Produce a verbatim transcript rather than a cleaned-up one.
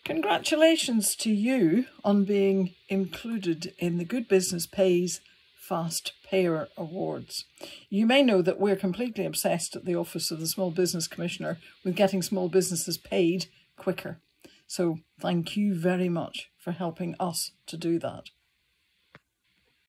Congratulations to you on being included in the Good Business Pays Fast Payer Awards. You may know that we're completely obsessed at the Office of the Small Business Commissioner with getting small businesses paid quicker. So thank you very much for helping us to do that.